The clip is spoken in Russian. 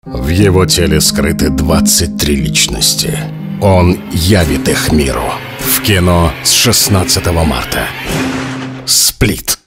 В его теле скрыты 23 личности. Он явит их миру. В кино с 16 марта. «Сплит».